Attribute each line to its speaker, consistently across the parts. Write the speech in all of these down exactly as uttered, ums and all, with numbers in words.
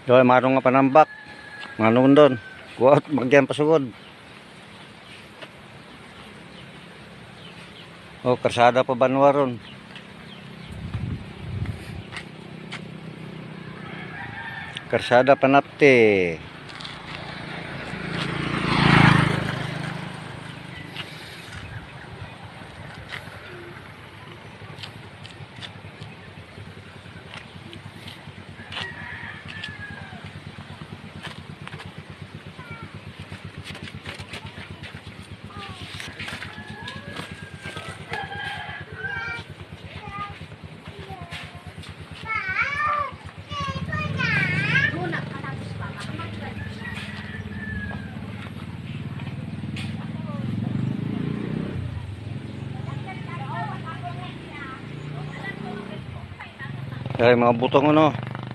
Speaker 1: Doy marong nga panambak. Manong doon. Kuwat bagyan pasugod. Oh, karsada pa banwa ron. Karsada panapte. Ay, mga butong ano.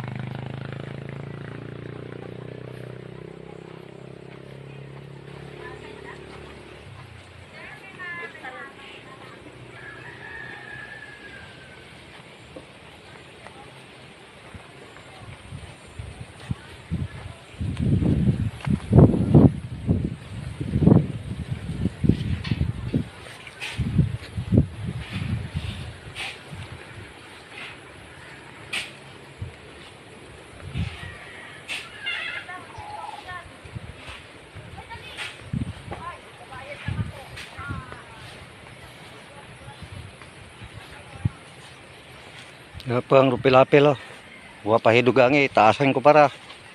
Speaker 1: Gapang rupilapil oh. Wa pahidugangi, taasan ko para.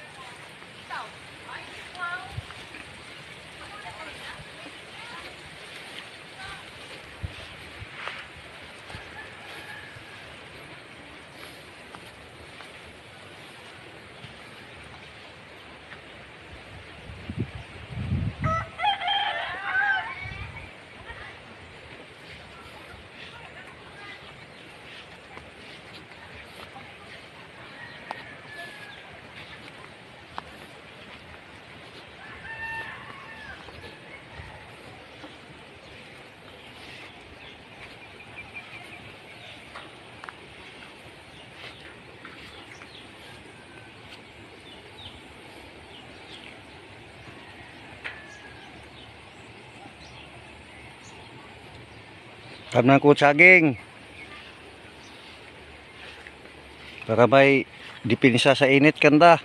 Speaker 1: Tamnan ko saging. Para may dipinsa sa init kanda.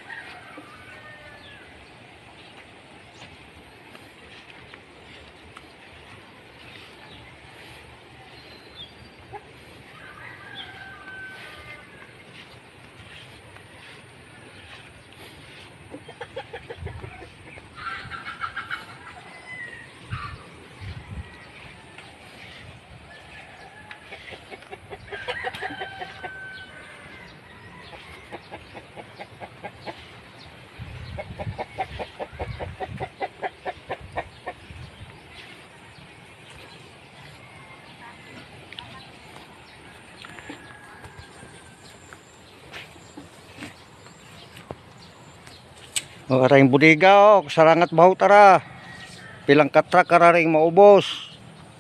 Speaker 1: O aring budiga o, sarangat bahaw tara. Pilang katrak kararing maubos.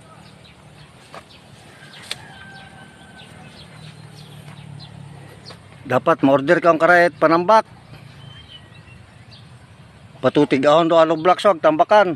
Speaker 1: Dapat ma-order kang karayat panambak. Patutig ahon do alog blaksog tambakan.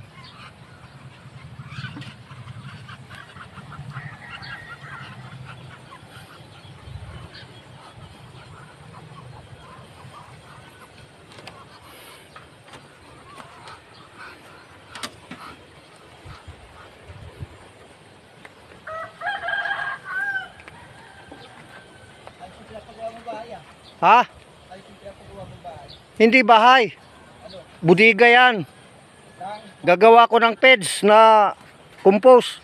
Speaker 1: Ha? Hindi bahay. Budiga yan. Gagawa ko ng peds na compost.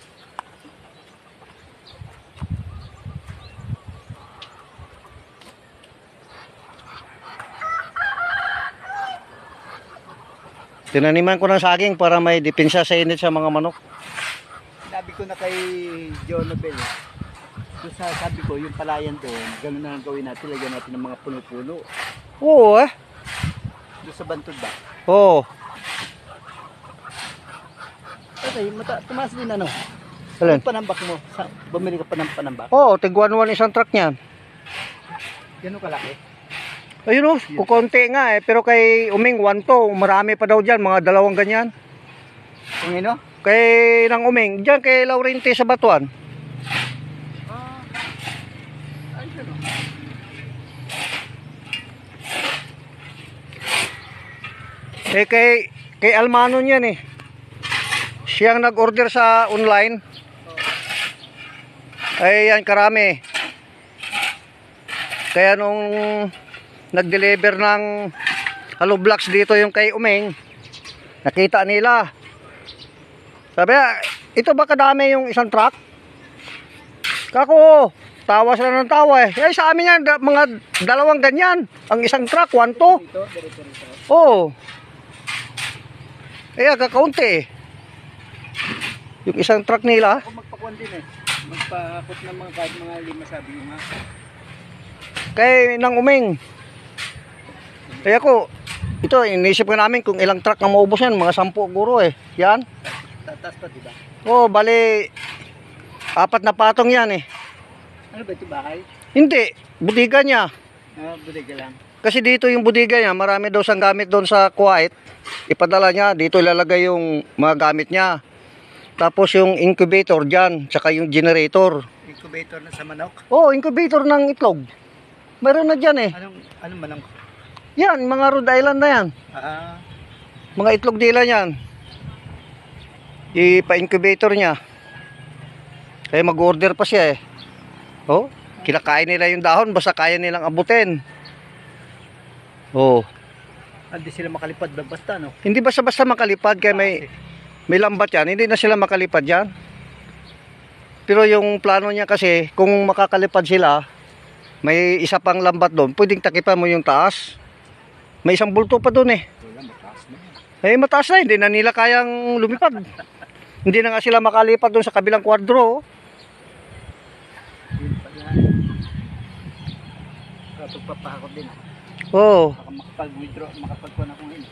Speaker 1: Tinaniman ko ng saging para may depensa sa init sa mga manok.
Speaker 2: Sabi ko na kay John Nobel, so sa sabi ko yung palayan doon, gano'n na ang gawin natin, lagyan natin ng mga puno-puno.
Speaker 1: Oo eh.
Speaker 2: Doon sa bantod ba?
Speaker 1: Oo.
Speaker 2: Okay, mata tumaas din ano?
Speaker 1: Alin?
Speaker 2: Yung panambak mo, sa, bumili ka pa ng panambak.
Speaker 1: Oo, tigwan-wan isang truck niyan.
Speaker 2: Gano'n kalaki?
Speaker 1: Ayun oh, kukonti nga eh. Pero kay Uming, one to. Marami pa daw dyan, mga dalawang ganyan.
Speaker 2: Kung ano?
Speaker 1: Kay nang Uming, dyan kay Laurente sa Batuan.
Speaker 2: Ah, ay, ano?
Speaker 1: Eh kay, kay Almano yan eh. Siyang nag-order sa online. Ay yan, karami. Kaya nung nag-deliver ng hollow blocks dito yung kay Uming, nakita nila. Sabi, ito ba kadami yung isang truck? Kako, tawa sila ng tawa eh. Eh sa amin yan, da, mga dalawang ganyan. Ang isang truck, one to.
Speaker 2: Dito, dito, dito.
Speaker 1: Oo. Eh, kakaunti eh. Yung isang truck nila.
Speaker 2: Ako magpakuan din eh. Magpakot ng mga kahit mga lima sabi ko nga.
Speaker 1: Kay nang Uming. Kaya ako, ito, inisip ko namin kung ilang truck ang maubos yan. Mga sampu guro eh. Yan.
Speaker 2: Tatas pa, diba?
Speaker 1: Oo, bali, apat na patong yan eh.
Speaker 2: Ano ba ito, bahay?
Speaker 1: Hindi, budiga niya.
Speaker 2: Ah, budiga lang.
Speaker 1: Kasi dito yung budiga niya, marami daw siyang gamit doon sa Kuwait. Ipadala niya, dito ilalagay yung mga gamit niya. Tapos yung incubator dyan, tsaka yung generator.
Speaker 2: Incubator na sa manok?
Speaker 1: Oo, incubator ng itlog. Meron na dyan eh.
Speaker 2: Anong, anong manok?
Speaker 1: Yan, mga Rhode Island na yan.
Speaker 2: Ah,
Speaker 1: Mga itlog nila yan. Ipa-incubator niya. Kaya mag-order pa siya eh. Oh, kinakain nila yung dahon, basta kaya nilang abutin. Oh.
Speaker 2: hindi sila makalipad ba basta, no?
Speaker 1: Hindi basta-basta makalipad kaya may may lambat yan. Hindi na sila makalipad yan. Pero yung plano niya kasi, kung makakalipad sila, may isa pang lambat doon, pwedeng takipan mo yung taas. May isang bulto pa doon eh.
Speaker 2: Wala, mataas na yan.
Speaker 1: Eh mataas na, hindi na nila kayang lumipad. Hindi na nga sila makalipad doon sa kabilang kwadro.
Speaker 2: Yun pala. Kapag papahakot din, ah.
Speaker 1: Oo.
Speaker 2: Baka makapag-withdraw, makapag-kuha na kung yun.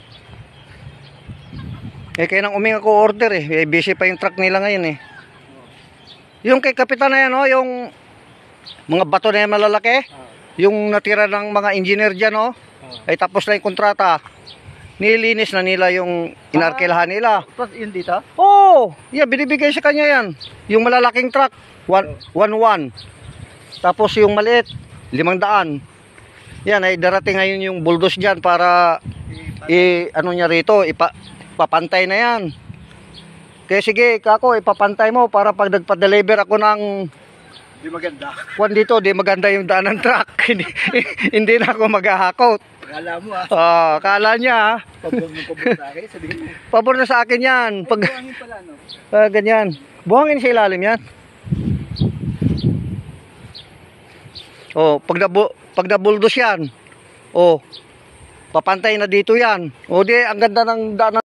Speaker 1: Eh kaya nang Uming ako order eh. Eh busy pa yung truck nila ngayon eh. Yung kay kapitan na yan oh, yung mga bato na yan malalaki.
Speaker 2: Ah,
Speaker 1: Yung natira ng mga engineer dyan oh.
Speaker 2: ah.
Speaker 1: Ay tapos na yung kontrata. Nilinis na nila yung inarkilahan nila.
Speaker 2: Tapos yun dito?
Speaker 1: Oh, yeah, binibigay sa kanya yan. Yung malalaking truck, one, one, one. Tapos yung maliit, limang daan. Yan, ay darating ngayon yung bulldoze dyan para i, ano niya rito, ipa, papantay na yan. Kaya sige, kako, ipapantay mo para pag nagpa-deliver ako ng
Speaker 2: Hindi maganda.
Speaker 1: kwan dito, di maganda yung daan ng truck. hindi, hindi na ako maghahakot.
Speaker 2: Akala mo, ah.
Speaker 1: Ah, akala niya, ah.
Speaker 2: Pabor mo pabor sa akin, sabihin mo.
Speaker 1: Pabor na sa akin yan. Pag,
Speaker 2: Buhangin pala, no?
Speaker 1: ah, ganyan. Buhangin sa ilalim yan. Oh, pag na pag nabuldos yan. Oh. Papantay na dito yan. O di ang ganda ng daan.